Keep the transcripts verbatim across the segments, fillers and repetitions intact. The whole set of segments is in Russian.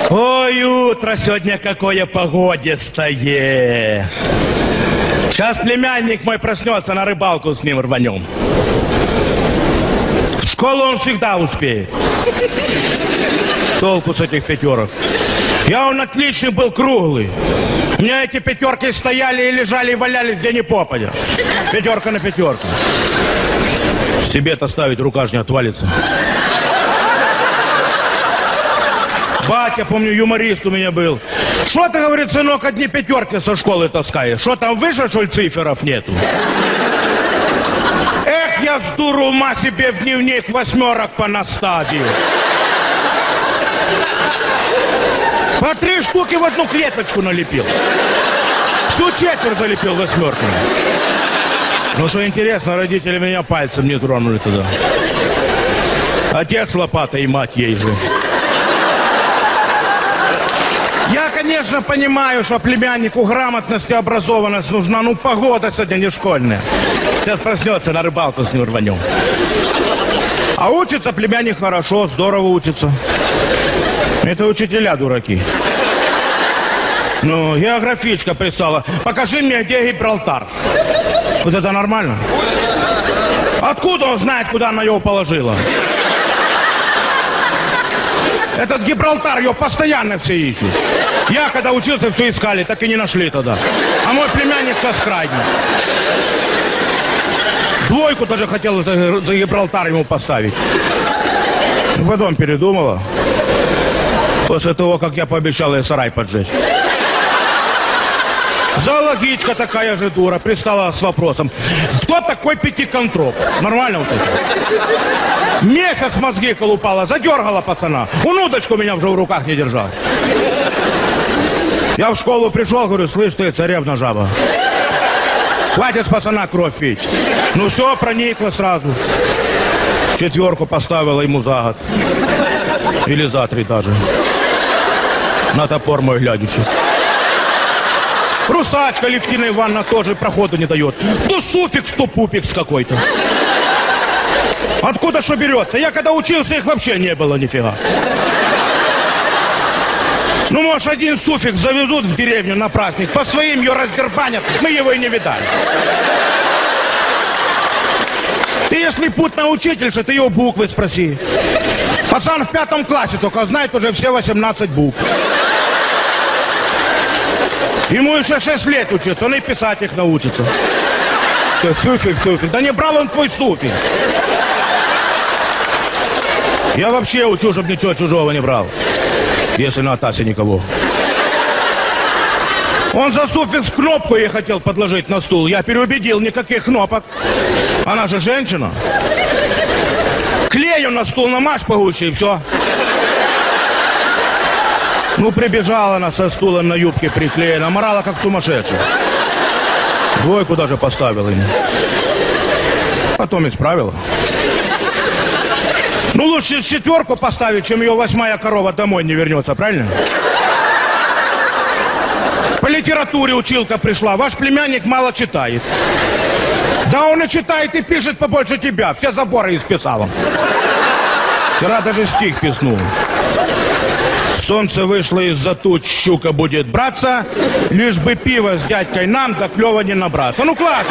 Ой, утро сегодня какое погодистое. Сейчас племянник мой проснется, на рыбалку с ним рванем. В школу он всегда успеет. Толку с этих пятерок. Я он отличный был, круглый. У меня эти пятерки стояли и лежали, и валялись где ни попадя. Пятерка на пятерку. Себе-то ставить, рука ж не отвалится. Батя, помню, юморист у меня был. Что ты, говорит, сынок, одни пятерки со школы таскаешь? Что там, выше, что ли, циферов нету? Эх, я с дуру ума себе в дневник восьмерок понаставил. По три штуки в одну клеточку налепил. Всю четверть залепил восьмерками. Ну, что интересно, родители меня пальцем не тронули тогда. Отец лопатой и мать ей же. Я, конечно, понимаю, что племяннику грамотность и образованность нужна. Ну, погода сегодня не школьная. Сейчас проснется, на рыбалку с ним рванем. А учится племянник хорошо, здорово учится. Это учителя дураки. Ну, географичка пристала. Покажи мне, где Гибралтар. Вот это нормально? Откуда он знает, куда она его положила? Этот Гибралтар, его постоянно все ищут. Я, когда учился, все искали, так и не нашли тогда. А мой племянник сейчас крайний. Двойку даже хотел за, за Гибралтар ему поставить. Потом передумала. После того, как я пообещал ей сарай поджечь. Зоологичка такая же дура пристала с вопросом: кто такой Пятиконтроп? Нормально вот это? Месяц мозги колупала, задергала пацана. Он удочку меня уже в руках не держал. Я в школу пришел, говорю: слышь ты, царевна жаба, хватит с пацана кровь пить. Ну все, проникла сразу. Четверку поставила ему за год. Или за три даже. На топор мой глядячий. Русачка Левтина Ивановна тоже проходу не дает. То суффикс, то пупикс какой-то. Откуда что берется? Я когда учился, их вообще не было нифига. Ну, может, один суффикс завезут в деревню на праздник, по своим ее раздербанят, мы его и не видали. Ты, если путная учительша, ты ее буквы спроси. Пацан в пятом классе только знает уже все восемнадцать букв. Ему еще шесть лет учиться, он и писать их научится. Суффикс, суффикс. Да не брал он твой суффикс. Я вообще учу, чтобы ничего чужого не брал. Если на Атасе никого. Он за суффикс кнопку ей хотел подложить на стул. Я переубедил, никаких кнопок. Она же женщина. Клею на стул намажь погуще и все. Ну, прибежала она со стулом на юбке приклеена, морала как сумасшедшая. Двойку даже поставила ему. Потом исправила. Ну, лучше четверку поставить, чем ее восьмая корова домой не вернется, правильно? По литературе училка пришла. Ваш племянник мало читает. Да он и читает, и пишет побольше тебя. Все заборы исписал он. Вчера даже стих писнул. Солнце вышло из-за туч, щука будет браться, лишь бы пиво с дядькой нам, да клёва не набраться. Ну, классно.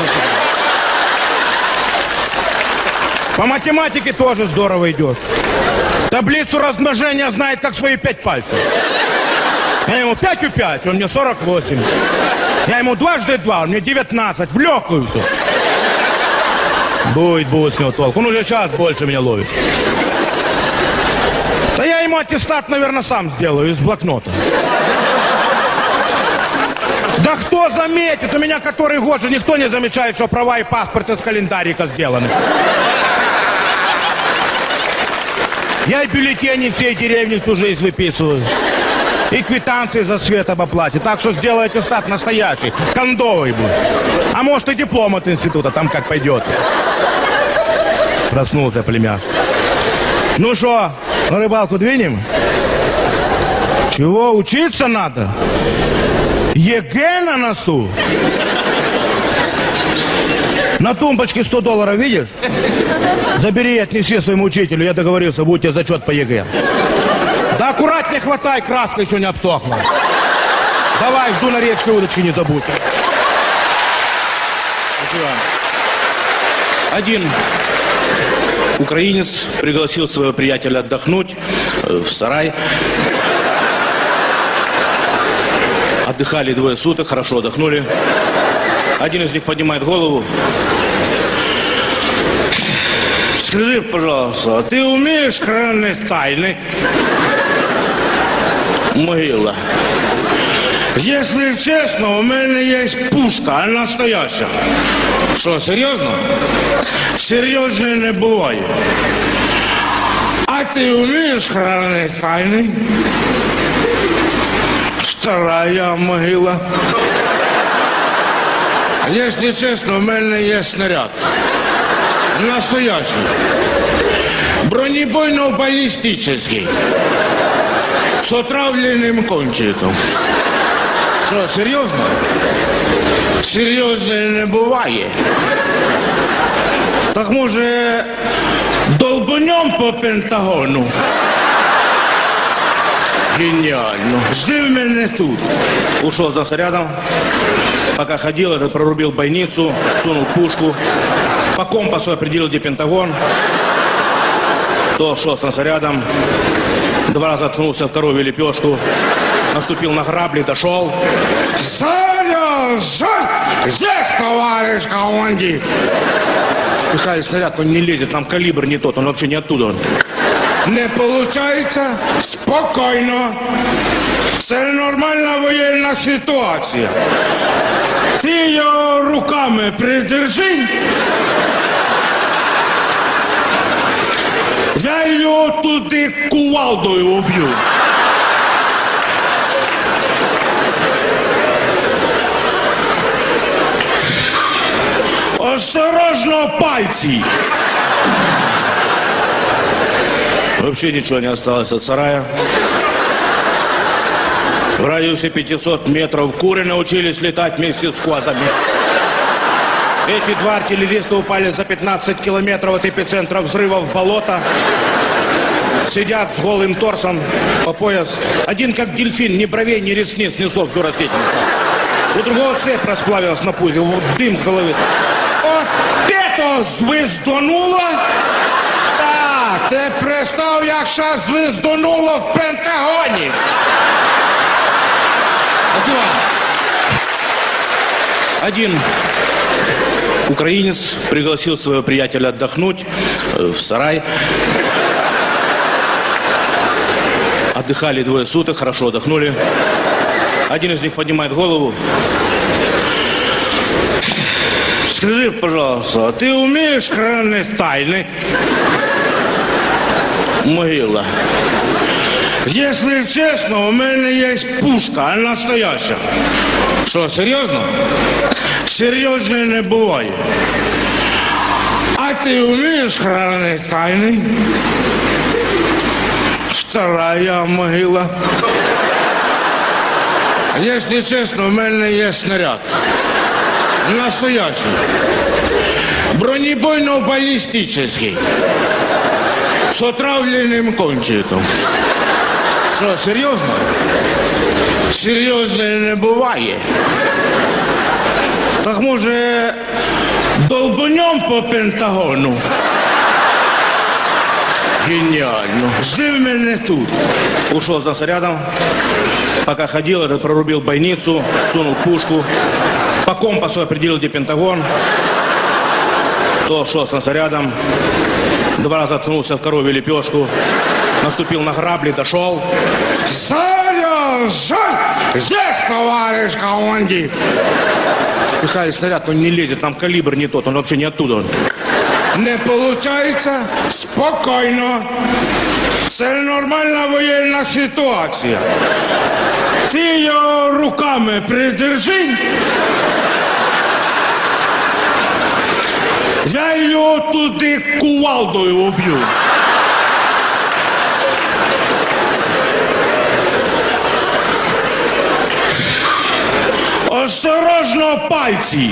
По математике тоже здорово идет. Таблицу размножения знает, как свои пять пальцев. Я ему пятью пять, он мне сорок восемь. Я ему дважды два, он мне девятнадцать, в легкую все. Будет, будет с него толк. Он уже час больше меня ловит. Да я ему аттестат, наверное, сам сделаю из блокнота. Да кто заметит? У меня который год же никто не замечает, что права и паспорт из календарика сделаны. Я и бюллетени всей деревни всю жизнь выписываю. И квитанции за свет об оплате. Так что сделай аттестат настоящий, кондовый будет. А может и диплом от института, там как пойдет. Проснулся племяш. Ну что, на рыбалку двинем? Чего, учиться надо? ЕГЭ на носу? На тумбочке сто долларов, видишь? Забери и отнеси своему учителю, я договорился, будет тебе зачет по ЕГЭ. Да аккуратнее хватай, краска еще не обсохла. Давай, жду на речке, удочки не забудь. Спасибо. Один украинец пригласил своего приятеля отдохнуть в сарай. Отдыхали двое суток, хорошо отдохнули. Один из них поднимает голову. Скажи, пожалуйста, а ты умеешь хранить тайны? Могила. Если честно, у меня есть пушка, она настоящая. Что, серьезно? Серьезно не бывает. А ты умеешь хранить тайны? Вторая могила. Если честно, у меня есть снаряд. Настоящий. Бронебойно-баллистический. С отравленным кончиком. Что, серьезно? Серьезно не бывает. Так може долбанем по Пентагону? Гениально. Жди меня тут. Ушел за снарядом. Пока ходил, этот прорубил бойницу, сунул пушку. По компасу определил, где Пентагон. То шел с снарядом. Два раза ткнулся в коровью лепешку. Наступил на грабли, дошел. Заряжай! Здесь, товарищ командир! Пихает снаряд, он не лезет, там калибр не тот, он вообще не оттуда. Не получается? Спокойно. Це нормальна воєнна ситуація. Ти його руками придержи. Я його туди кувалдою уб'ю. Осторожно, пальцы! Вообще ничего не осталось от сарая. В радиусе пятисот метров куры научились летать вместе с козами. Эти два артиллериста упали за пятнадцать километров от эпицентра взрыва в болото. Сидят с голым торсом по пояс. Один как дельфин, ни бровей, ни ресниц, ни слов, всю растительность. У другого цепь расплавилась на пузе, вот дым с головы. От это звездонуло? Так, ти представ, як ще звездонуло в Пентагоні. Спасибо. Один украинец пригласил своего приятеля отдохнуть в сарай. Отдыхали двое суток, хорошо отдохнули. Один из них поднимает голову. Скажи, пожалуйста, а ты умеешь хранить тайны? Могила. Если честно, у меня есть пушка, она настоящая. Что, серьезно? Серьезно не бывает. А ты умеешь хранить тайны? Вторая могила. Если честно, у меня есть снаряд. Настоящий. Бронебойно-баллистический. С отравленным кончиком. Что, серьезно? Серьезно не бывает. Так може долбанем по Пентагону? Гениально. Жди меня тут. Ушел за снарядом. Пока ходил, этот прорубил бойницу, сунул пушку. По компасу определил, где Пентагон. То шел с снарядом. Два раза ткнулся в коровью лепешку. Наступил на грабли, дошел. Заряжай! Здесь, товарищ командир! Пихает снаряд, он не лезет, там калибр не тот, он вообще не оттуда. Не получается? Спокойно. Це нормальна воєнна ситуація. Ти його руками придержи. Я його туди кувалдою уб'ю. Осторожно, пальцы!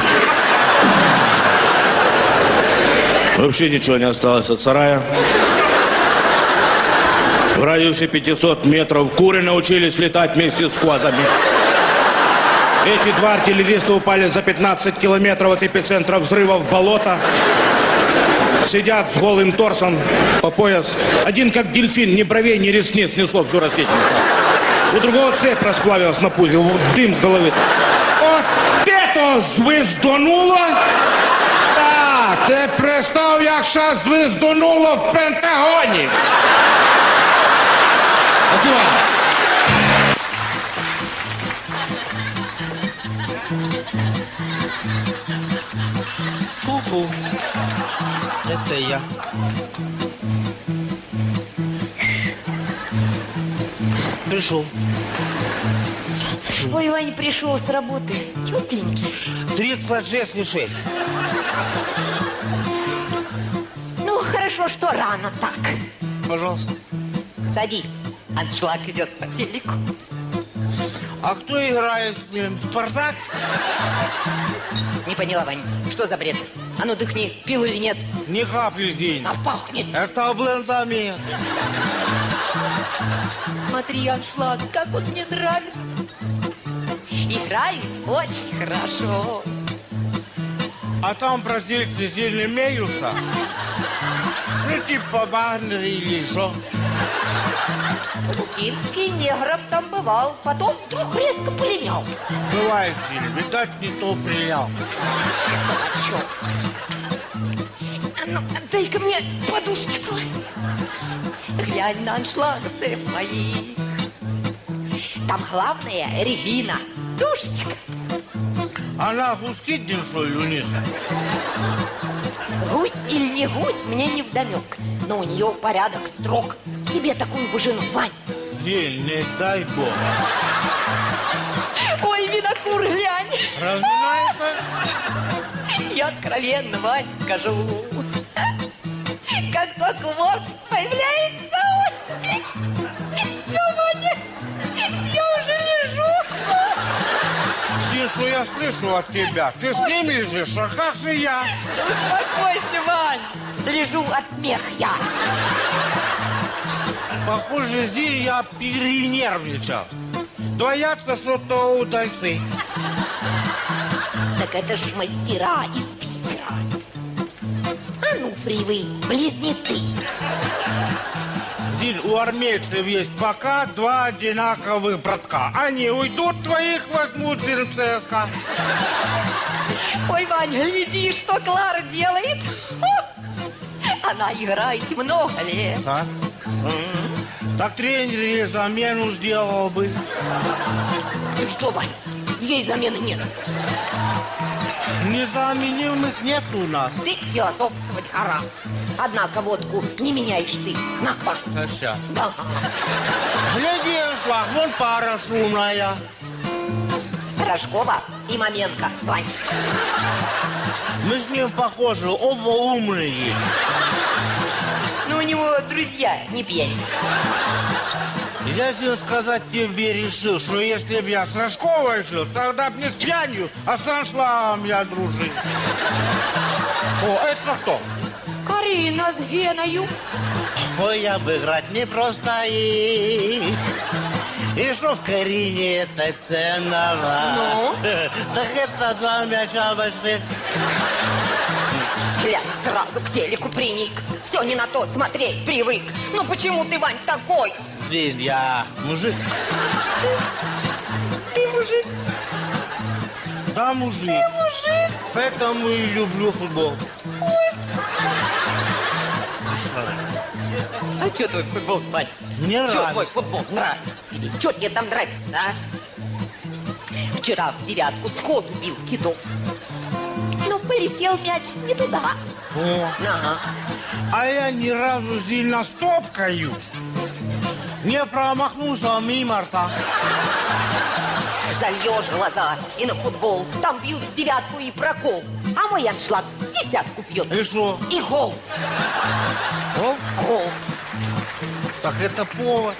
Вообще ничего не осталось от сарая. В радиусе пятисот метров куры научились летать вместе с козами. Эти два артиллериста упали за пятнадцать километров от эпицентра взрыва в болото. Сидят с голым торсом по пояс. Один как дельфин, ни бровей, ни ресниц, ни слов, всю растительность. У другого цепь расплавилась на пузе, дым с головы. От это звездонуло? Так, ти представ, якщо звездонуло в Пентагоні. Спасибо. Ку-ку. Это я. Пришел. Ой, Ваня пришел с работы. Тепленький. тридцать шесть и шесть. Ну, хорошо, что рано так. Пожалуйста. Садись. Аншлаг идет по телеку. А кто играет с ним? Спартак? Не поняла, Вань, что за бред? А ну дыхни, пил или нет? Ни капли здесь. А пахнет. Это блендамент. Смотри, Аншлаг, как он мне нравится. Играют очень хорошо. А там бразильцы сильно имеются? Ну, типа Вагнер или что? Букинский негров там бывал, потом вдруг резко полинял. Бывает сильно. Видать, не то принял. Дурачок. А ну, дай-ка мне подушечку. Глянь на аншлаговцев моих. Там главное Регина. Душечка. Она гускидин, что ли, у них? Гусь или не гусь, мне не вдомек. Но у нее порядок строг. Тебе такую бы жену, Вань. Не, не дай бог. Ой, винокур, глянь. Разминается? Я откровенно, Вань, скажу. Как только вот появляется он. Все, Ваня, я уже лежу. Ты, что я слышу от тебя? Ты с ним лежишь, а как же я? Успокойся, Вань. Лежу от смеха я. Похоже, здесь я перенервничал. Боятся что-то удальцы. Так это ж мастера из Питера. А ну, фривы, близнецы. Зиль, у армейцев есть пока два одинаковых братка. Они уйдут, твоих возьмут в ЦСКА. Ой, Ваня, гляди, что Клара делает. Она играет много лет. Так? Так тренер ей замену сделал бы. Ты что, Вань, ей замены нет. Незаменимых нет у нас. Ты философствовать гораздо. Однако водку не меняешь ты на квас. Сейчас. Да. Гляди, шлаг, вон пара шумная. Рожкова и Маменко, Вань. Мы с ним похожи, оба умные. Ну, у него друзья не пьяни. Я тебе сказать тебе решил, что если бы я с Рожковой жил, тогда бы не с пьянью, а с аншлагом я дружил. О, это кто? Карина с Геною. Ой, я бы играть не просто и... И что в Карине это ценного? Ну? Так это два мяча больших. Глянь, сразу к телеку приник. Все не на то смотреть привык. Ну почему ты, Вань, такой? Блин, я мужик. Ты мужик. Да, мужик. Ты мужик. Поэтому и люблю футбол. А что твой футбол, Вань? Мне Что нравится. твой футбол нравится тебе? Что тебе там нравится, а? Вчера в девятку сходу бил китов. Ну, полетел мяч не туда. О, Ага. а я ни разу сильно стопкаю. Не промахнулся мимо рта. Зальешь глаза и на футбол. Там бьют в девятку и прокол. А мой аншлаг в десятку пьет. И что? И гол. О, Гол. так это повод.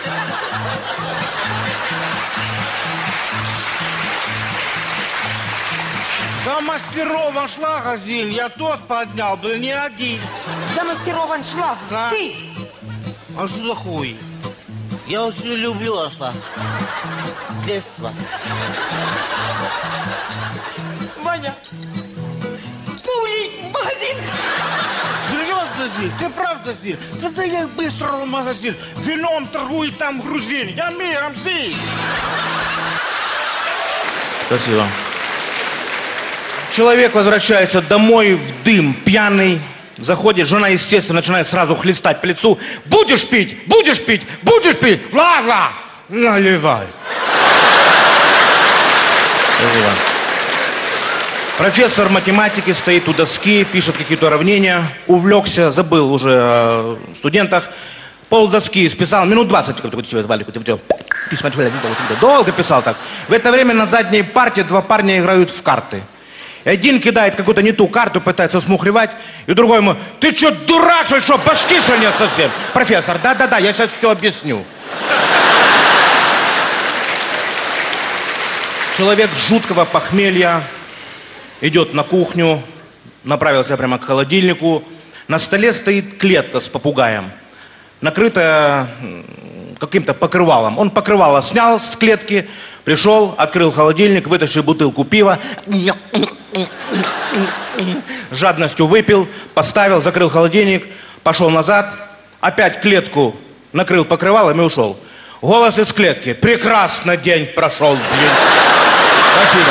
За мастеров аншлага, Зин, я тот поднял, был не один. За мастеров аншлаг. Да. Ты. А что за хуй? Я очень люблю осла. С детства. Ваня, пули в магазин. Серьезно, Зиль? Ты правда, Зиль? Тогда я быстро в магазин. Вином торгует там грузин. Я миром, Зиль. Спасибо. Человек возвращается домой в дым, пьяный. Заходит, жена, естественно, начинает сразу хлестать по лицу. Будешь пить, будешь пить, будешь пить. Ладно, наливай. Спасибо. Профессор математики стоит у доски, пишет какие-то уравнения. Увлекся, забыл уже о студентах. Пол доски списал, минут двадцать. Долго писал так. В это время на задней парте два парня играют в карты. И один кидает какую-то не ту карту, пытается смухлевать, и другой ему: ты что, дурак, что ли, что, башки, что нет совсем? Профессор, да-да-да, я сейчас все объясню. Человек жуткого похмелья идет на кухню, направился прямо к холодильнику. На столе стоит клетка с попугаем, накрытая каким-то покрывалом. Он покрывало снял с клетки, пришел, открыл холодильник, вытащил бутылку пива, жадностью выпил, поставил, закрыл холодильник, пошел назад, опять клетку накрыл покрывалом и ушел. Голос из клетки: прекрасно день прошел, блин. Спасибо.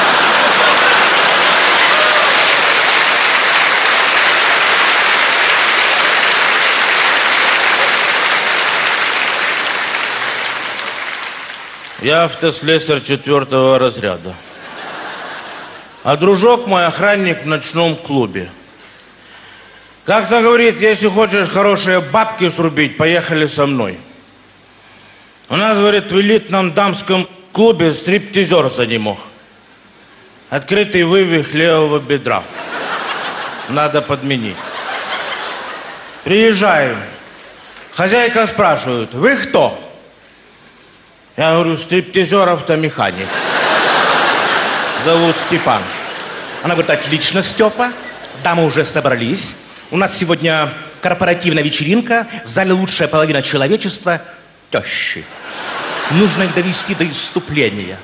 Я автослесарь четвертого разряда. А дружок мой охранник в ночном клубе. Как-то говорит: если хочешь хорошие бабки срубить, поехали со мной. У нас, говорит, в элитном дамском клубе стриптизерса не мог. Открытый вывих левого бедра. Надо подменить. Приезжаю. Хозяйка спрашивает: вы кто? Я говорю: стриптизеров-то механик. Зовут Степан. Она говорит: отлично, Степа. Дамы уже собрались. У нас сегодня корпоративная вечеринка. В зале лучшая половина человечества – тещи. Нужно их довести до исступления.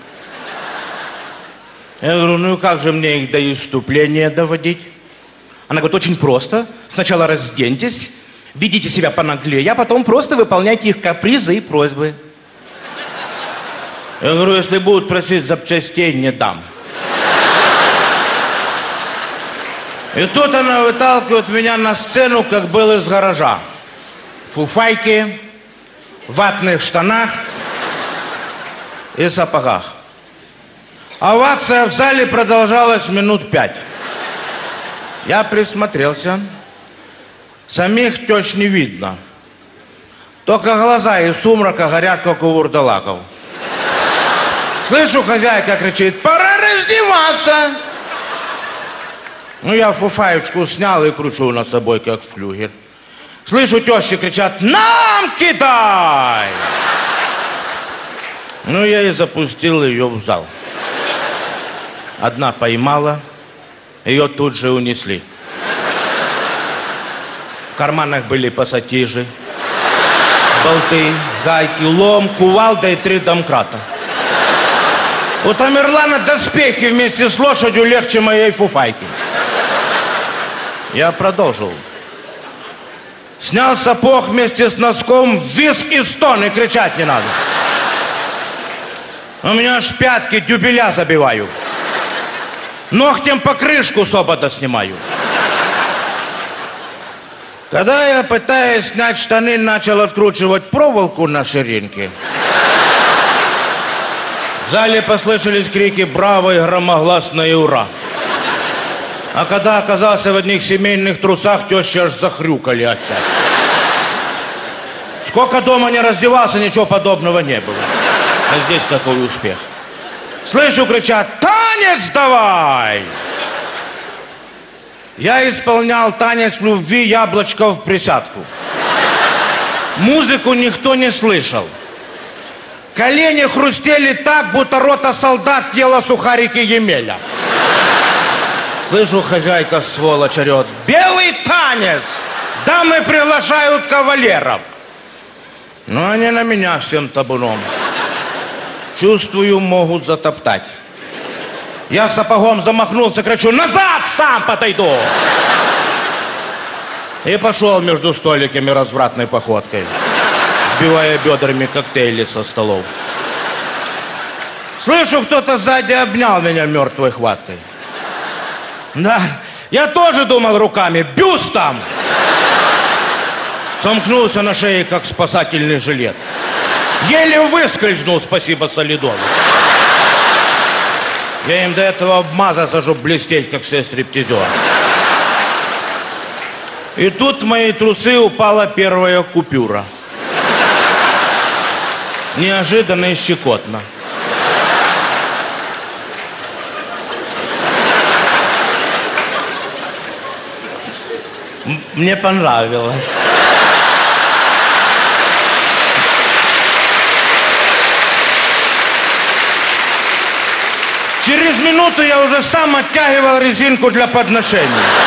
Я говорю: ну и как же мне их до исступления доводить? Она говорит: очень просто. Сначала разденьтесь, ведите себя понаглее, а потом просто выполняйте их капризы и просьбы. Я говорю: если будут просить запчастей, не дам. И тут она выталкивает меня на сцену, как был из гаража. Фуфайки, ватных штанах и сапогах. Овация в зале продолжалась минут пять. Я присмотрелся. Самих тещ не видно. Только глаза из сумрака горят, как у вурдалаков. Слышу, хозяйка кричит: пора раздеваться. Ну, я фуфаечку снял и кручу на собой, как флюгер. Слышу, тещи кричат: нам кидай! Ну, я и запустил ее в зал. Одна поймала, ее тут же унесли. В карманах были пассатижи, болты, гайки, лом, кувалда и три домкрата. У Тамерлана доспехи вместе с лошадью легче моей фуфайки. Я продолжил. Снял сапог вместе с носком, визг и стон, и кричать не надо. У меня аж пятки дюбеля забиваю. Ногтем покрышку с обода снимаю. Когда я, пытаясь снять штаны, начал откручивать проволоку на ширинке, в зале послышались крики «Браво!» и громогласное «Ура!». А когда оказался в одних семейных трусах, тещи аж захрюкали от счастья. Сколько дома не раздевался, ничего подобного не было. А здесь такой успех. Слышу, кричат: танец давай! Я исполнял танец любви «Яблочко в присядку». Музыку никто не слышал. Колени хрустели так, будто рота солдат ела сухарики Емеля. Слышу, хозяйка сволочь орет: белый танец! Дамы приглашают кавалеров. Но они на меня всем табуном. Чувствую, могут затоптать. Я сапогом замахнулся, кричу: назад, сам подойду! И пошел между столиками развратной походкой, сбивая бедрами коктейли со столов. Слышу, кто-то сзади обнял меня мертвой хваткой. Да, я тоже думал руками: бюстом! Сомкнулся на шее, как спасательный жилет. Еле выскользнул, спасибо солидону. Я им до этого обмазался, чтобы блестеть, как все стриптизеры. И тут в мои трусы упала первая купюра. Неожиданно и щекотно. М- Мне понравилось. Через минуту я уже сам оттягивал резинку для подношения.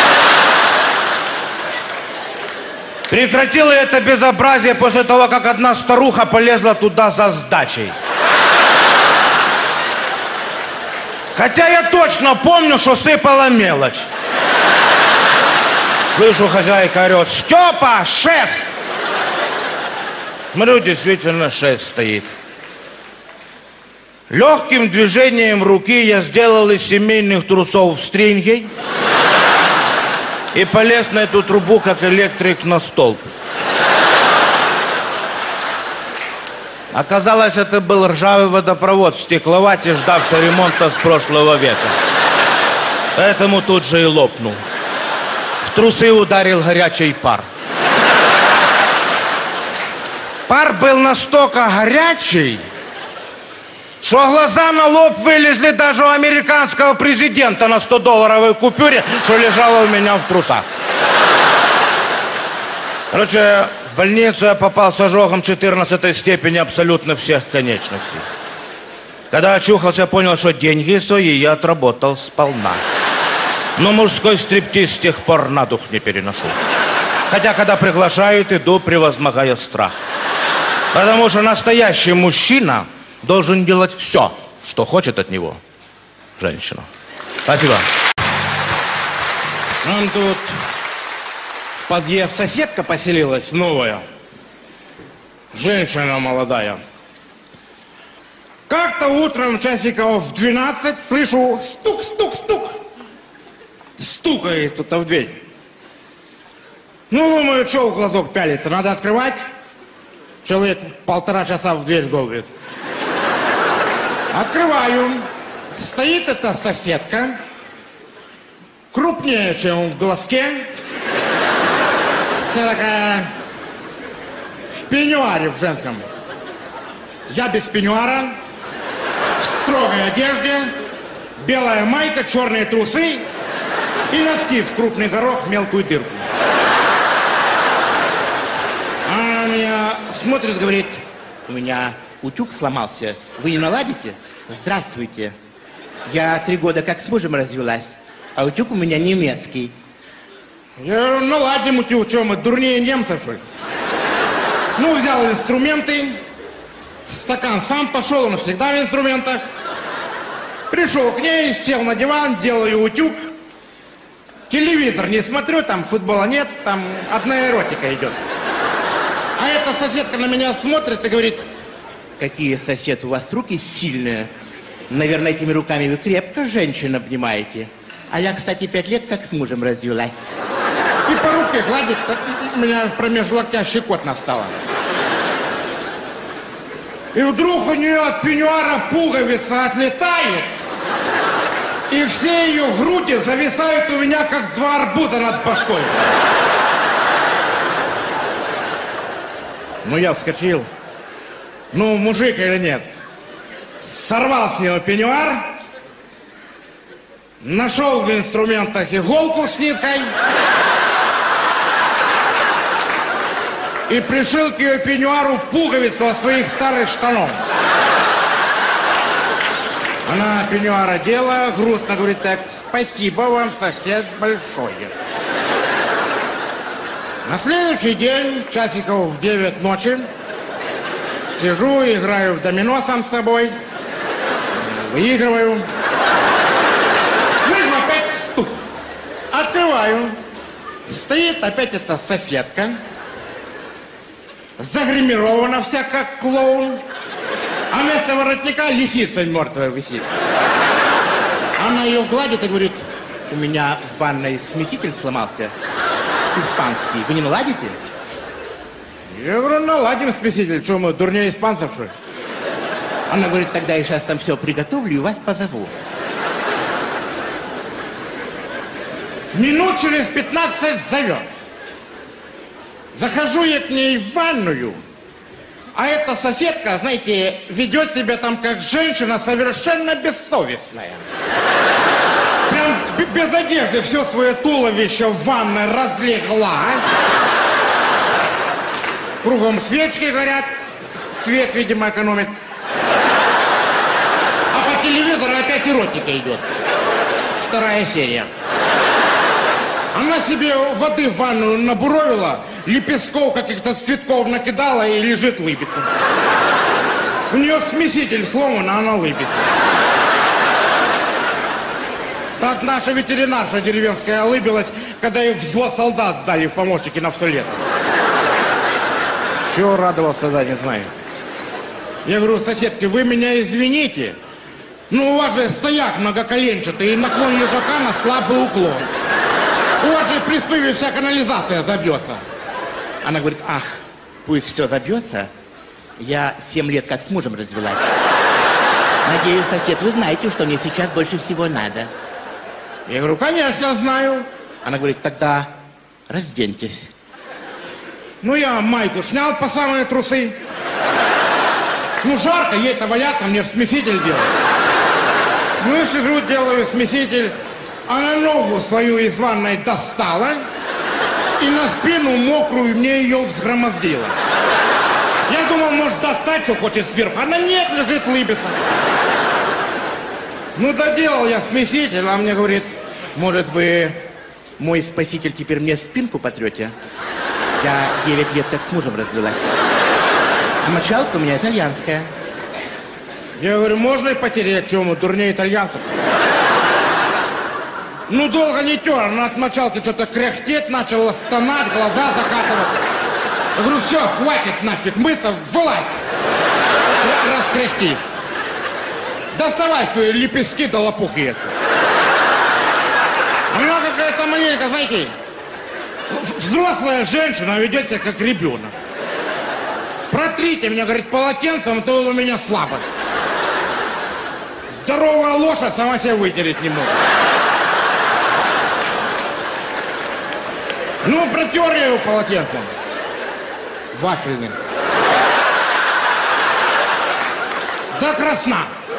Прекратила это безобразие после того, как одна старуха полезла туда за сдачей. Хотя я точно помню, что сыпала мелочь. Слышу, хозяйка орет: Степа, шест! Смотрю, действительно шест стоит. Легким движением руки я сделал из семейных трусов стринги и полез на эту трубу, как электрик на столб. Оказалось, это был ржавый водопровод в стекловате, ждавший ремонта с прошлого века. Поэтому тут же и лопнул. В трусы ударил горячий пар. Пар был настолько горячий, что глаза на лоб вылезли даже у американского президента на стодолларовой купюре, что лежала у меня в трусах. Короче, в больницу я попал с ожогом четырнадцатой степени абсолютно всех конечностей. Когда очухался, я понял, что деньги свои я отработал сполна. Но мужской стриптиз с тех пор на дух не переношу. Хотя, когда приглашают, иду, превозмогая страх. Потому что настоящий мужчина должен делать все, что хочет от него женщина. Спасибо. Нам тут в подъезд соседка поселилась новая. Женщина молодая. Как-то утром часиков в двенадцать слышу стук, стук, стук. Стукает кто-то в дверь. Ну, думаю, что в глазок пялится, надо открывать. Человек полтора часа в дверь долбит. Открываю. Стоит эта соседка. Крупнее, чем в глазке. Вся такая в пеньюаре в женском. Я без пеньюара. В строгой одежде. Белая майка, черные трусы. И носки в крупный горох, мелкую дырку. Она меня смотрит, говорит: у меня утюг сломался. Вы не наладите? Здравствуйте. Я три года как с мужем развелась, а утюг у меня немецкий. Я говорю: наладим утюг, что мы, дурнее немцев, что ли? Ну, взял инструменты, стакан сам пошел, он всегда в инструментах. Пришел к ней, сел на диван, делаю утюг. Телевизор не смотрю, там футбола нет, там одна эротика идет. А эта соседка на меня смотрит и говорит: какие, сосед, у вас руки сильные. Наверное, этими руками вы крепко женщин обнимаете. А я, кстати, пять лет как с мужем развелась. И по руке гладит, у меня промеж локтя щекотно стало. И вдруг у нее от пеньюара пуговица отлетает, и все ее груди зависают у меня, как два арбуза над башкой. Ну, я вскочил. Ну, мужик или нет? Сорвал с него пеньюар, нашел в инструментах иголку с ниткой и пришил к ее пеньюару пуговицу от своих старых штанов. Она пеньюар одела, грустно говорит так: спасибо вам, сосед, большое. На следующий день, часиков в девять ночи, Сижу, играю в домино сам с собой. Выигрываю. Слышу опять стук. Открываю. Стоит опять эта соседка. Загримирована вся, как клоун. А вместо воротника лисица мертвая висит. Она ее гладит и говорит: у меня в ванной смеситель сломался. Испанский. Вы не наладите? Я говорю, наладим смеситель. Что мы, дурнее испанцев, что ли? Она говорит, тогда я сейчас там все приготовлю и вас позову. Минут через пятнадцать зовет. Захожу я к ней в ванную, а эта соседка, знаете, ведет себя там как женщина совершенно бессовестная. Прям без одежды все свое туловище в ванной разлегла. Кругом свечки горят, свет, видимо, экономит. А по телевизору опять эротика идет. Вторая серия. Она себе воды в ванную набуровила, лепестков каких-то цветков накидала и лежит, лыбится. У нее смеситель сломан, а она лыбится. Так наша ветеринарша деревенская лыбилась, когда ей взвод солдат дали в помощники на все лето. Все радовался, да, не знаю. Я говорю, соседки, вы меня извините, но у вас же стояк многоколенчатый и наклон лежака на слабый уклон. У вас же при спыве вся канализация забьется. Она говорит, ах, пусть все забьется. Я семь лет как с мужем развелась. Надеюсь, сосед, вы знаете, что мне сейчас больше всего надо. Я говорю, конечно, знаю. Она говорит, тогда разденьтесь. Ну, я майку снял по самые трусы. Ну, жарко, ей-то валяться, мне в смеситель делать. Ну, и сижу, делаю смеситель. Она ногу свою из ванной достала и на спину мокрую мне ее взгромоздила. Я думал, может, достать, что хочет сверху. Она нет, лежит, лыбится. Ну, доделал я смеситель, а мне говорит, может, вы, мой спаситель, теперь мне спинку потрете? Я девять лет как с мужем развелась. А мочалка у меня итальянская. Я говорю, можно и потерять, что мы, дурнее итальянцев? Ну, долго не тер, она от мочалки что-то кряхтеть начала, стонать, глаза закатывать. Я говорю, все, хватит нафиг мыться, вылазь, раскряхти. Доставай свои лепестки да лопухи эти. Она какая-то маленькая, знаете, взрослая женщина ведет себя как ребенок. Протрите меня, говорит, полотенцем, то у меня слабость. Здоровая лошадь сама себя вытереть не может. Ну, протер я его полотенцем. Вафельным. До красна.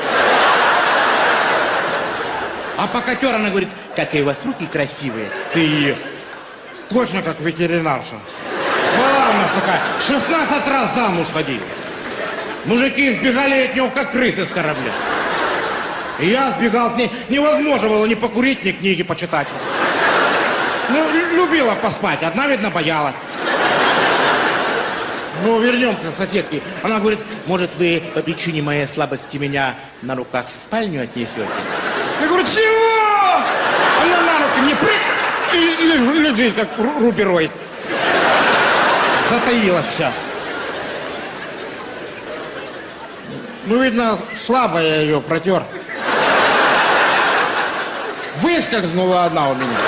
А пока тер, она говорит, какие у вас руки красивые. Ты точно как ветеринарша. Была у нас такая, шестнадцать раз замуж ходили. Мужики сбегали от него, как крысы с корабля. И я сбегал с ней. Невозможно было ни покурить, ни книги почитать. Ну, любила поспать, одна, видно, боялась. Ну, вернемся к соседке. Она говорит, может, вы по причине моей слабости меня на руках в спальню отнесете? Я говорю, чего? Она на руки мне прыг и лежит, как рубероид. Затаилась вся. Ну, видно, слабо я ее протер. Выскользнула одна у меня.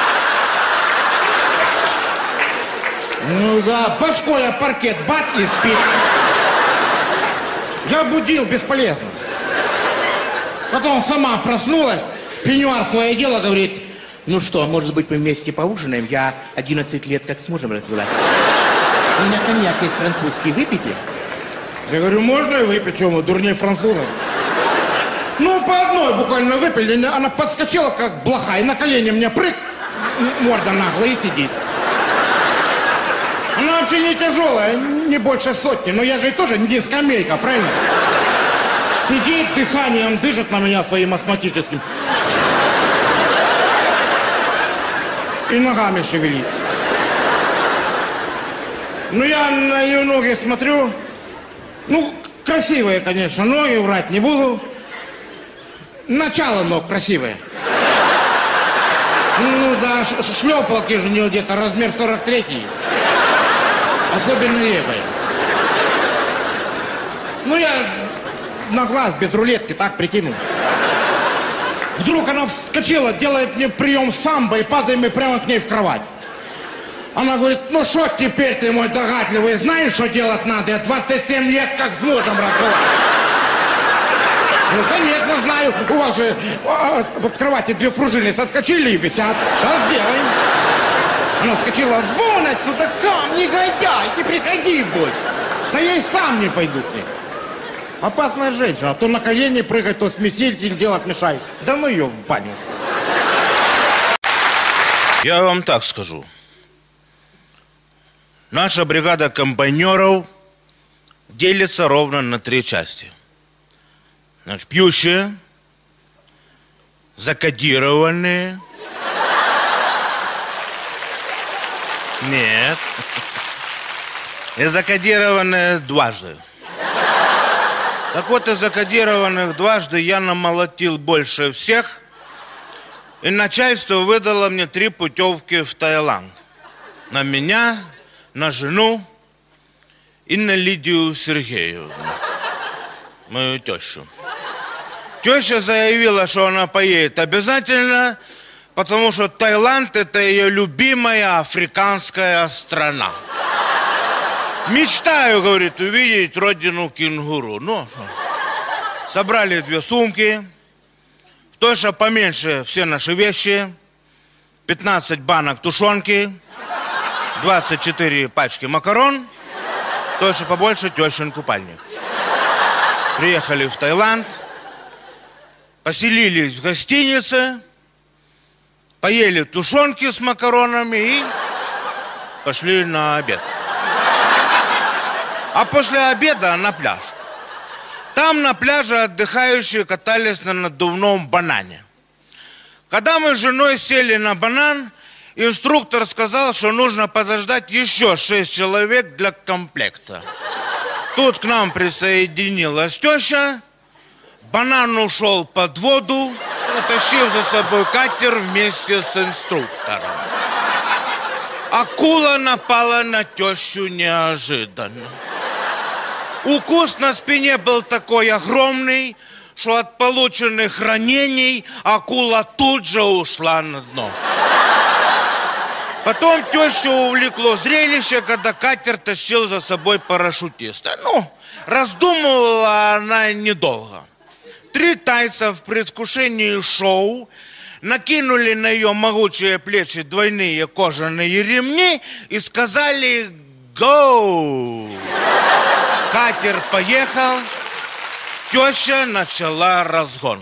Ну да, башкой я паркет, бац, и спит. Я будил, бесполезно. Потом сама проснулась, пеньюар свое дело, говорит, ну что, может быть, мы вместе поужинаем? Я одиннадцать лет как с мужем развелась. У меня коньяк есть французский, выпейте? Я говорю, можно и выпить, что мы, дурнее французов? Ну, по одной буквально выпили, она подскочила, как блоха, и на колени мне прыг, морда наглая, и сидит. Она вообще не тяжелая, не больше сотни, но я же тоже не скамейка, правильно? Сидит, дыханием дышит на меня своим астматическим. И ногами шевелит. Ну, я на ее ноги смотрю, Ну, красивые, конечно, ноги, врать не буду. Начало ног красивое. Ну да, шлепалки же у него где-то размер сорок третий. Особенно левая. Ну я на глаз без рулетки так прикинул. Вдруг она вскочила, делает мне прием самбо и падаем мы прямо к ней в кровать. Она говорит, ну что теперь ты, мой догадливый, знаешь, что делать надо? Я двадцать семь лет как с мужем разговариваю. Ну, конечно, знаю. У вас же а, под кровати две пружины соскочили и висят. Сейчас сделаем. Она вскочила, вон отсюда, хам, негодяй, не приходи больше. Да я и сам не пойду к ней. Опасная женщина, то на колени прыгать, то смеситель делать мешает. Да ну ее в баню. Я вам так скажу. Наша бригада комбайнеров делится ровно на три части. Значит, пьющие, закодированные. Нет. И закодированные дважды. Так вот, из закодированных дважды я намолотил больше всех, и начальство выдало мне три путевки в Таиланд. На меня, на жену и на Лидию Сергеевну, мою тещу. Теща заявила, что она поедет обязательно, потому что Таиланд – это ее любимая африканская страна. Мечтаю, говорит, увидеть родину кенгуру. Ну, что? Собрали две сумки, теща поменьше все наши вещи, пятнадцать банок тушенки, двадцать четыре пачки макарон, теща побольше, тещин купальник. Приехали в Таиланд, поселились в гостинице, поели тушенки с макаронами и пошли на обед. А после обеда на пляж. Там на пляже отдыхающие катались на надувном банане. Когда мы с женой сели на банан, инструктор сказал, что нужно подождать еще шесть человек для комплекта. Тут к нам присоединилась теща, банан ушел под воду, утащив за собой катер вместе с инструктором. Акула напала на тещу неожиданно. Укус на спине был такой огромный, что от полученных ранений акула тут же ушла на дно. Потом тещу увлекло зрелище, когда катер тащил за собой парашютиста. Ну, раздумывала она недолго. Три тайца в предвкушении шоу накинули на ее могучие плечи двойные кожаные ремни и сказали «Гоу!». Катер поехал, теща начала разгон.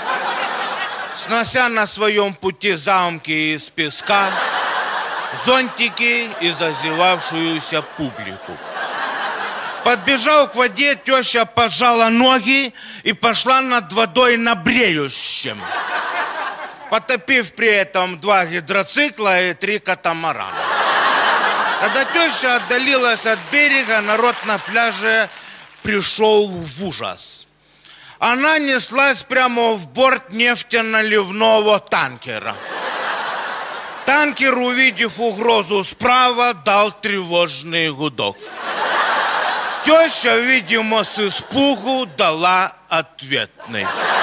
Снося на своем пути замки из песка, зонтики и зазевавшуюся публику. Подбежав к воде, теща поджала ноги и пошла над водой на бреющем, потопив при этом два гидроцикла и три катамарана. Когда теща отдалилась от берега, народ на пляже пришел в ужас. Она неслась прямо в борт нефтеналивного танкера. Танкер, увидев угрозу справа, дал тревожный гудок. Теща, видимо, с испугу дала ответный.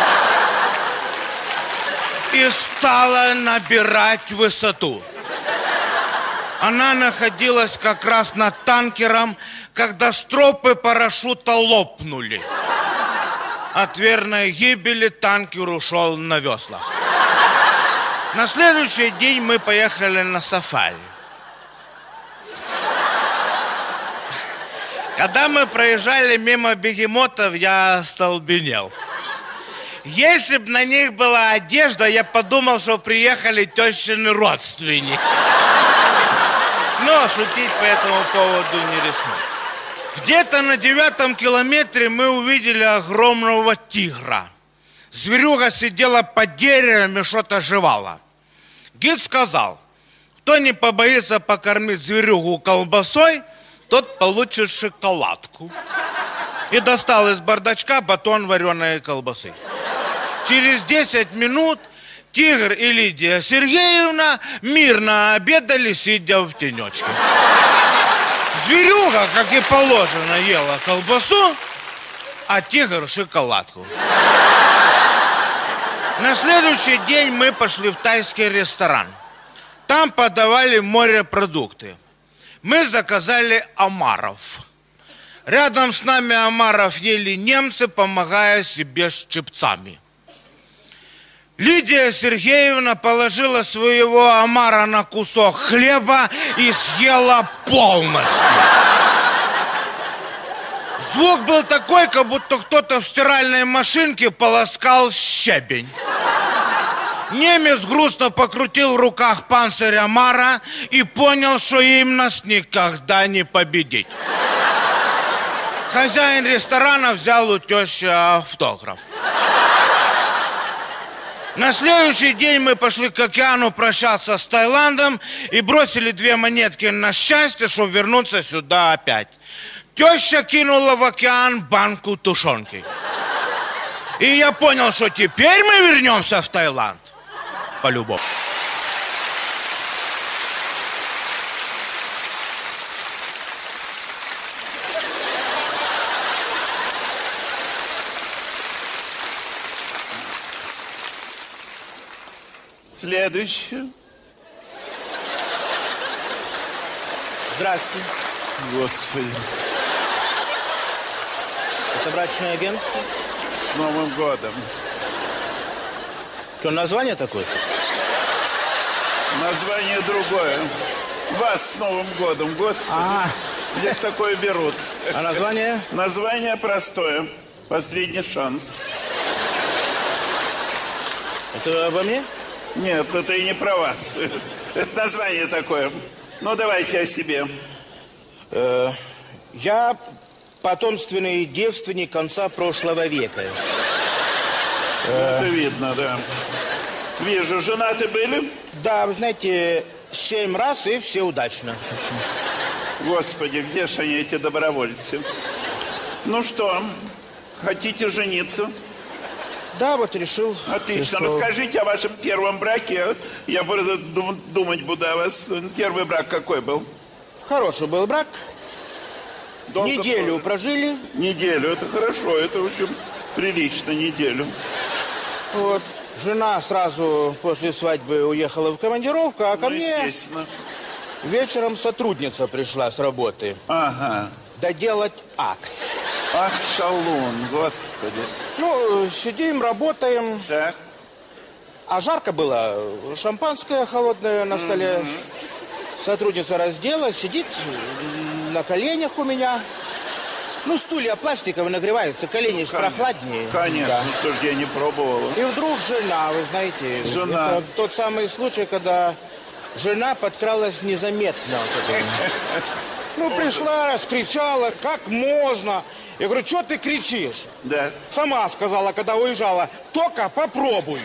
И стала набирать высоту. Она находилась как раз над танкером, когда стропы парашюта лопнули. От верной гибели танкер ушел на веслах. На следующий день мы поехали на сафари. Когда мы проезжали мимо бегемотов, я остолбенел. Если бы на них была одежда, я подумал, что приехали тещины родственники. Но шутить по этому поводу не рискнул. Где-то на девятом километре мы увидели огромного тигра. Зверюга сидела под деревом и что-то жевала. Гид сказал, кто не побоится покормить зверюгу колбасой, тот получит шоколадку. и достал из бардачка батон вареной колбасы. Через десять минут Тигр и Лидия Сергеевна мирно обедали, сидя в тенечке. Зверюга, как и положено, ела колбасу, а тигр шоколадку. На следующий день мы пошли в тайский ресторан. Там подавали морепродукты. Мы заказали омаров. Рядом с нами омаров ели немцы, помогая себе щипцами. Лидия Сергеевна положила своего омара на кусок хлеба и съела полностью. Звук был такой, как будто кто-то в стиральной машинке полоскал щебень. Немец грустно покрутил в руках панцирь омара и понял, что им нас никогда не победить. Хозяин ресторана взял у тещи автограф. На следующий день мы пошли к океану прощаться с Таиландом и бросили две монетки на счастье, чтобы вернуться сюда опять. Теща кинула в океан банку тушенки. И я понял, что теперь мы вернемся в Таиланд. По-любому. Следующее. Здравствуйте. Господи. Это брачное агентство? С Новым годом. Что, название такое? Название другое. Вас с Новым годом, Господи. А, Здесь такое берут. а название? Название простое. Последний шанс. Это обо мне? Нет, это и не про вас. Это название такое. Ну, давайте о себе. Э, я потомственный девственник конца прошлого века. Это видно, да. Вижу, женаты были? Да, вы знаете, семь раз и все удачно. Господи, где же они, эти добровольцы? Ну что, хотите жениться? Да, вот решил. Отлично. решил. Расскажите о вашем первом браке. Я просто дум- думать буду о вас. Первый брак какой был? Хороший был брак. Долго Неделю было? прожили. Неделю. Это хорошо. Это, в общем, прилично, неделю. Вот. Жена сразу после свадьбы уехала в командировку, а ко Ну, мне естественно. вечером сотрудница пришла с работы. Ага. Доделать акт. Ах, шалун, господи. Ну, сидим, работаем. Так. А жарко было. Шампанское холодное на столе. Сотрудница раздела, сидит на коленях у меня. Ну, стулья пластиковые нагреваются, колени же прохладнее. Конечно, Да. ну что ж, я не пробовала. И вдруг жена, вы знаете, Жена. это тот самый случай, когда жена подкралась незаметно. Вот это. Ну, пришла, раскричала, как можно. Я говорю, что ты кричишь? Да. Сама сказала, когда уезжала, только попробуй.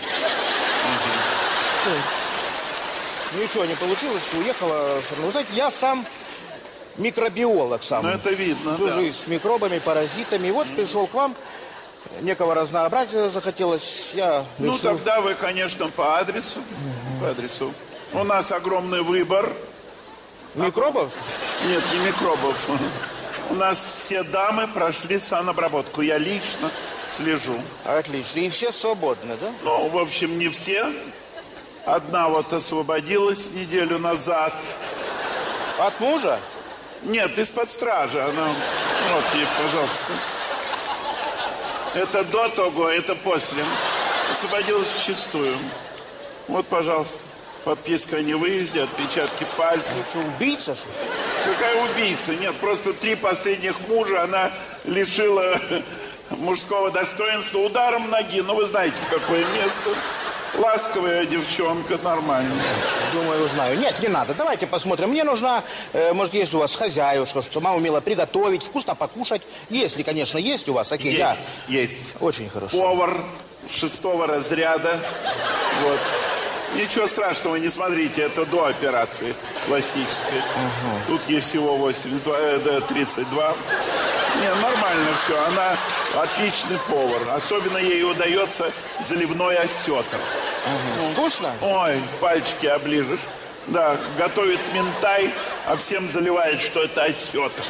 Ничего не получилось, уехала. Вы знаете, я сам микробиолог сам. Ну, это видно, Всю да. жизнь с микробами, паразитами. И вот пришел к вам, некого разнообразия захотелось. Я Ну, решил... тогда вы, конечно, по адресу. По адресу. У нас огромный выбор. Микробов? Нет, не микробов. У нас все дамы прошли санобработку. Я лично слежу. Отлично. И все свободны, да? Ну, в общем, не все. Одна вот освободилась неделю назад. От мужа? Нет, из-под стражи. Она... Вот ей, пожалуйста. Это до того, это после. Освободилась вчистую. Вот, пожалуйста. Подписка о невыезде, отпечатки пальцев. Что, убийца, что ли? Какая убийца? Нет, просто три последних мужа она лишила мужского достоинства ударом ноги. Ну, вы знаете, в какое место. Ласковая девчонка, нормально. Думаю, узнаю. Нет, не надо. Давайте посмотрим. Мне нужна, э, может, есть у вас хозяюшка, что сама умела приготовить, вкусно покушать. Если, конечно, есть у вас такие. Есть, Я... есть. Очень хорошо. Повар шестого разряда. Вот. Ничего страшного, не смотрите, это до операции классической. Тут ей всего восемьдесят два, э, да, тридцать два. Не, нормально все. Она отличный повар. Особенно ей удается заливной осетр. Угу. Вкусно? Ой, пальчики оближешь. Да, готовит минтай, а всем заливает, что это осетр.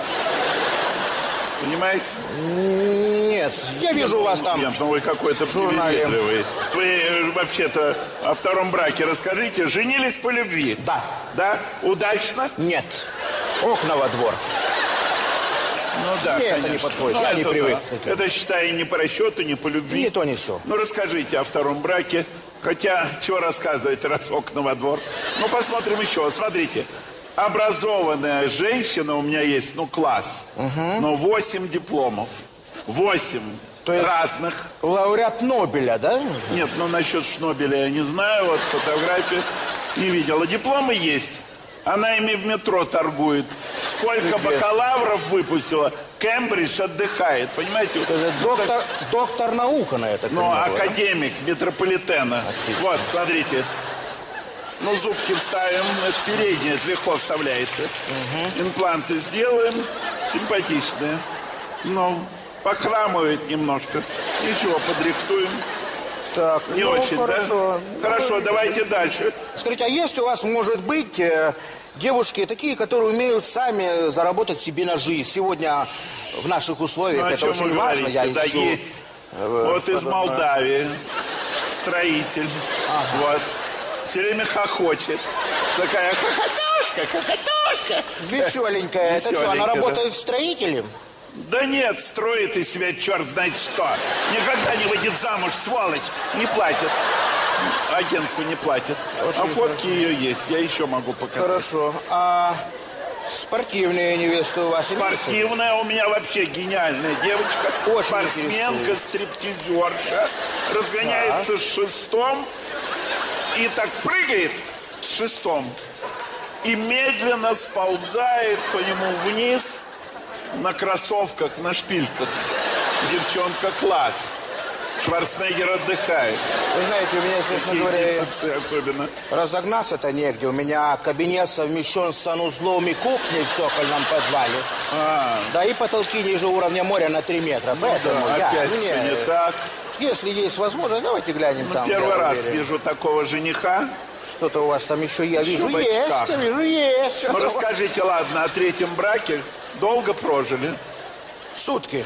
Понимаете? Нет, я вижу у вас там... Нет, ну вы какой-то привередливый. Вы вообще-то о втором браке расскажите. Женились по любви? Да. Да? Удачно? Нет. Окна во двор. Ну да, Мне конечно. это не подходит, Ну, я не это привык. Да. Это, считай, не по расчету, не по любви. Не то, не все. Ну, расскажите о втором браке. Хотя, чего рассказывать, раз окна во двор. Ну, посмотрим еще. Смотрите. Образованная женщина у меня есть, ну, класс. Угу. Но восемь дипломов. Восемь разных. Лауреат Нобеля, да? Нет, ну, насчет Шнобеля я не знаю. Вот фотографии не видела. Дипломы есть. Она ими в метро торгует. Сколько бакалавров выпустила, Кембридж отдыхает. Понимаете? Это доктор, так... доктор наук она это. Ну, академик метрополитена. Отлично. Вот, смотрите. Ну, зубки вставим. Это переднее, это легко вставляется. Угу. Импланты сделаем. Симпатичные. Ну, похрамывает немножко. Ничего, подрихтуем. Так, не ну, очень, хорошо. Да? Хорошо, ну, давайте дальше. Скажите, а есть у вас, может быть, э, девушки такие, которые умеют сами заработать себе на жизнь? Сегодня в наших условиях ну, это очень важно. Я да, ищу... есть. Э, вот из Молдавии. Строитель. Ага. Вот. Все время хохочет. Такая хохотушка, хохотушка. Веселенькая. Это что, она работает строителем? Да нет, строит из себя черт знает что. Никогда не выйдет замуж, сволочь. Не платит. Агентство не платит. Очень а фотки хорошо. Ее есть, я еще могу показать. Хорошо. А спортивные невесты у вас? Спортивная у меня вообще гениальная девочка. Очень спортсменка, стриптизерша. Разгоняется да. с шестом. И так прыгает с шестом. И медленно сползает по нему вниз. На кроссовках, на шпильках. Девчонка класс. Шварценеггер отдыхает. Вы знаете, у меня, честно Какие говоря, особенно. разогнаться-то негде. У меня кабинет совмещен с санузлом и кухней в цокольном подвале. А. Да и потолки ниже уровня моря на три метра. Ну, поэтому да, я, опять мне, все не так. Если есть возможность, давайте глянем ну, там. Первый раз вижу такого жениха. Что-то у вас там еще, я вижу, Шубочка. есть, я вижу, есть. Ну, расскажите, ладно, о третьем браке. Долго прожили? Сутки.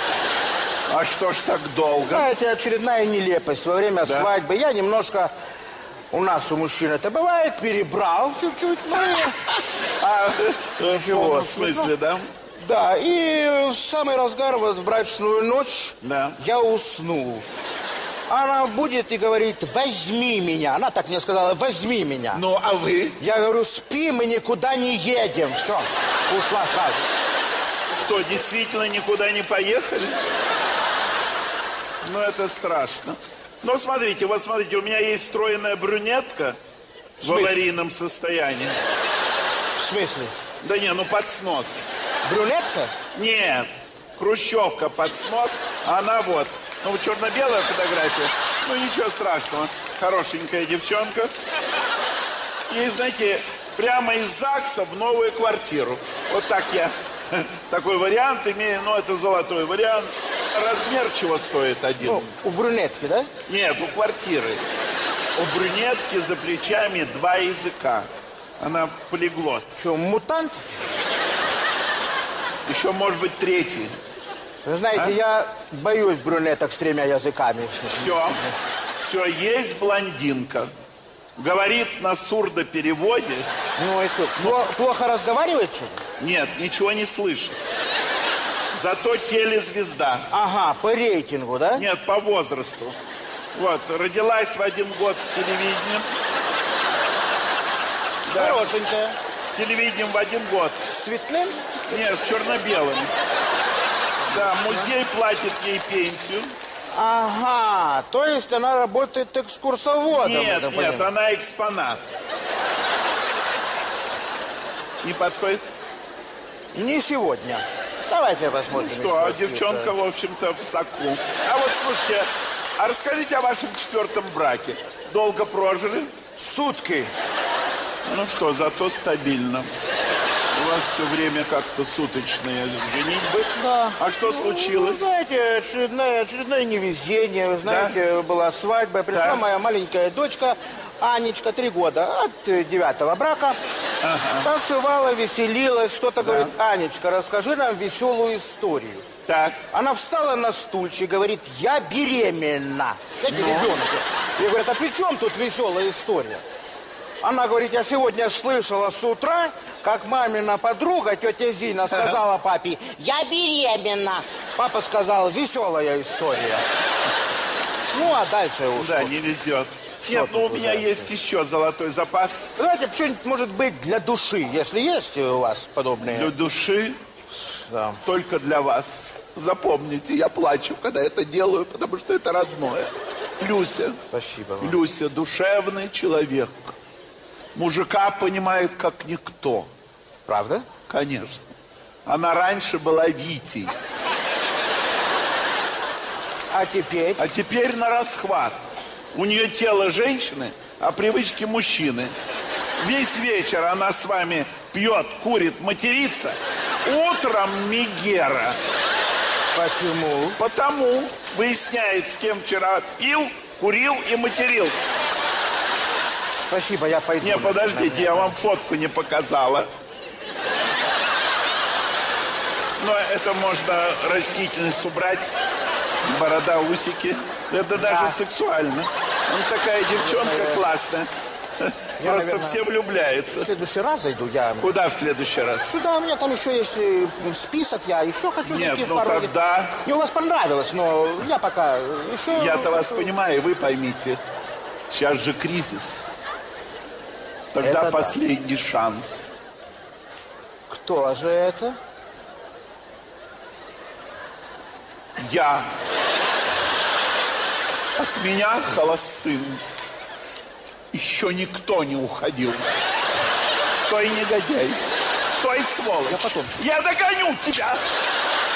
А что ж так долго? Знаете, очередная нелепость. Во время да? свадьбы я немножко... У нас у мужчин это бывает, перебрал чуть-чуть. Ну, а, в полном смысле, да? Да, и в самый разгар, вот в брачную ночь, да. я уснул. Она будет и говорит, возьми меня. Она так мне сказала, возьми меня. Ну, а вы? Я говорю, спи, мы никуда не едем. Все, ушла сразу. Что, действительно никуда не поехали? Ну, это страшно. Ну, смотрите, вот смотрите, у меня есть стройная брюнетка в, в аварийном состоянии. В смысле? Да не, ну под снос. Брюнетка? Нет, хрущевка под снос, а она вот. Ну, черно-белая фотография. Ну, ничего страшного. Хорошенькая девчонка. И, знаете, прямо из ЗАГСа в новую квартиру. Вот так я такой вариант имею. Ну, это золотой вариант. Размер чего стоит один? Ну, у брюнетки, да? Нет, у квартиры. У брюнетки за плечами два языка. Она полиглот. Что, мутант? Еще, может быть, третий. Вы знаете, а? я боюсь брюнеток с тремя языками. Все, все, есть блондинка. Говорит на сурдопереводе. Ну и что, ну, плохо разговаривает, что? Нет, ничего не слышит. Зато телезвезда. Ага, по рейтингу, да? Нет, по возрасту. Вот, родилась в один год с телевидением. Да. Хорошенькая. С телевидением в один год. С цветным? Нет, с черно-белым. Да, музей платит ей пенсию. Ага, то есть она работает экскурсоводом. Нет, нет, понятно. она экспонат. Не подходит? Не сегодня. Давайте посмотрим. Ну что, а девчонка, в общем-то, в соку. А вот, слушайте, а расскажите о вашем четвертом браке. Долго прожили? Сутки. Ну что, зато стабильно. У вас все время как-то суточные женитьбы. Да. А что случилось? Ну, знаете, очередное, очередное невезение. Вы знаете, да? Была свадьба. Пришла да. моя маленькая дочка Анечка, три года, от девятого брака. Ага. Танцевала, веселилась. Что-то да. говорит: Анечка, расскажи нам веселую историю. Так. Она встала на стульчик, говорит: я беременна. Знаете, ну. ребенок. Я говорю: а при чем тут веселая история? Она говорит: я сегодня слышала с утра, как мамина подруга, тетя Зина, сказала папе: я беременна. Папа сказал: веселая история. Ну, а дальше уж. Да, не везет. Что Нет, ну у меня знаете? Есть еще золотой запас. Знаете, что-нибудь может быть для души, если есть у вас подобные. Для души? Да. Только для вас. Запомните, я плачу, когда это делаю, потому что это родное. Люся. Спасибо вам. Люся душевный человек. Мужика понимает как никто. Правда? Конечно. Она раньше была Витей. А теперь? А теперь на расхват. У нее тело женщины, а привычки мужчины. Весь вечер она с вами пьет, курит, матерится. Утром Мегера. Почему? Потому выясняет, с кем вчера пил, курил и матерился. Спасибо, я пойду. Не, подождите, я вам фотку не показала. Но это можно растительность убрать. Борода, усики. Это даже да. сексуально. Он такая девчонка классная. Я, Просто наверное, все влюбляются. В следующий раз зайду я. Куда в следующий раз? Сюда, у меня там еще есть список, я еще хочу Нет, зайти ну в пару. тогда... Мне у вас понравилось, но я пока еще... Я-то вас понимаю, вы поймите. Сейчас же кризис. Тогда это последний да. шанс. Кто же это? Я. От меня холостым еще никто не уходил. Стой, негодяй. Стой, сволочь. Я потом. Я догоню тебя.